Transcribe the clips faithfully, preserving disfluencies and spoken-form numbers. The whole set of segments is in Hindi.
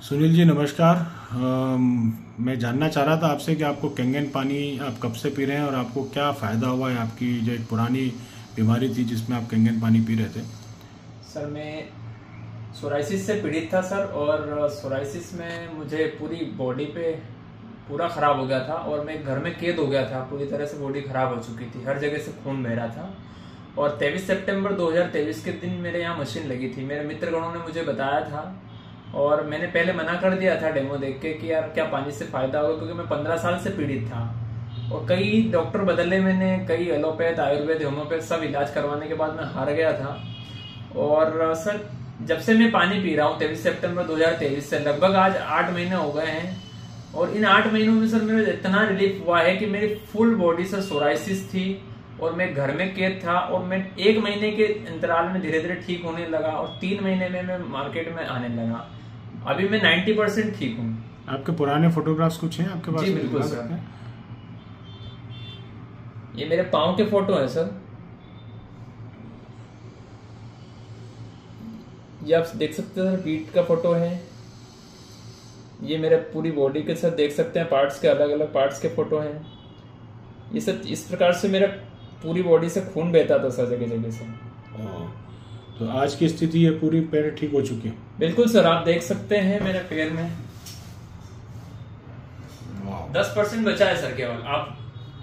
सुनील जी नमस्कार। अम, मैं जानना चाह रहा था आपसे कि आपको कैंगन पानी आप कब से पी रहे हैं और आपको क्या फ़ायदा हुआ है। आपकी जो एक पुरानी बीमारी थी जिसमें आप कैंगन पानी पी रहे थे। सर मैं सोराइसिस से पीड़ित था सर। और सोराइसिस में मुझे पूरी बॉडी पे पूरा ख़राब हो गया था और मैं घर में कैद हो गया था। पूरी तरह से बॉडी ख़राब हो चुकी थी, हर जगह से खून बह रहा था। और तेईस सितंबर दो हज़ार तेईस के दिन मेरे यहाँ मशीन लगी थी। मेरे मित्रगणों ने मुझे बताया था और मैंने पहले मना कर दिया था डेमो देख के कि यार क्या पानी से फ़ायदा होगा, क्योंकि मैं पंद्रह साल से पीड़ित था और कई डॉक्टर बदले मैंने, कई एलोपैथ, आयुर्वेद, होम्योपैथ सब इलाज करवाने के बाद मैं हार गया था। और सर जब से मैं पानी पी रहा हूँ तेईस सितंबर दो हज़ार तेईस से लगभग आज आठ महीने हो गए हैं। और इन आठ महीनों में सर मेरा इतना रिलीफ हुआ है कि मेरी फुल बॉडी से सोराइसिस थी और मैं घर में कैद था और मैं एक महीने के अंतराल में धीरे धीरे ठीक होने लगा और तीन महीने में मैं मार्केट में आने लगा। अभी मैं नब्बे परसेंट ठीक हूँ। आपके पुराने फोटोग्राफ्स कुछ हैं आपके पास? जी बिल्कुल सर, ये मेरे पाँव के फोटो है सर। ये आप देख सकते हैं सर, पीठ का फोटो है। ये मेरे पूरी बॉडी के सर देख सकते हैं, पार्ट्स के अलग अलग पार्ट्स के फोटो हैं। ये सब इस प्रकार से मेरा पूरी बॉडी से खून बहता था सर, जगह जगह से। तो आज की स्थिति ये पूरी पैर ठीक हो चुकी है? बिल्कुल सर, आप देख सकते हैं मेरे पैर में दस परसेंट बचा है सर केवल। आप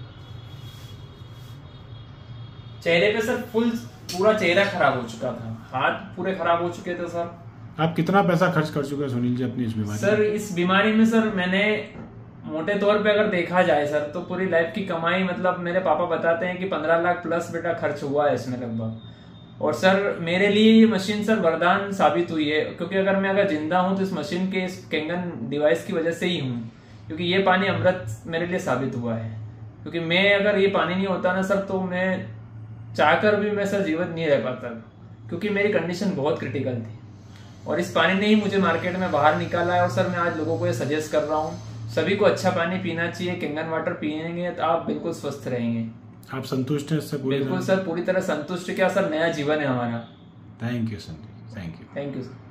चेहरे पे सर फुल पूरा चेहरा खराब हो चुका था, हाथ पूरे खराब हो चुके थे सर। आप कितना पैसा खर्च कर चुके हैं सुनील जी अपनी इस बीमारी सर इस बीमारी में सर मैंने मोटे तौर पे अगर देखा जाए सर तो पूरी लाइफ की कमाई, मतलब मेरे पापा बताते हैं कि पंद्रह लाख प्लस बेटा खर्च हुआ है इसमें लगभग। और सर मेरे लिए ये मशीन सर वरदान साबित हुई है, क्योंकि अगर मैं अगर जिंदा हूं तो इस मशीन के, इस कैंगन डिवाइस की वजह से ही हूं। क्योंकि ये पानी अमृत मेरे लिए साबित हुआ है। क्योंकि मैं अगर ये पानी नहीं होता ना सर तो मैं चाहकर भी मैं सर जीवित नहीं रह पाता, क्योंकि मेरी कंडीशन बहुत क्रिटिकल थी। और इस पानी ने ही मुझे मार्केट में बाहर निकाला है। और सर मैं आज लोगों को ये सजेस्ट कर रहा हूँ, सभी को अच्छा पानी पीना चाहिए। कैंगन वाटर पिएंगे तो आप बिल्कुल स्वस्थ रहेंगे। आप संतुष्ट हैं इससे? बिल्कुल सर, पूरी तरह संतुष्ट। क्या सर, नया जीवन है हमारा। Thank you Sandeep, thank you. Thank you sir.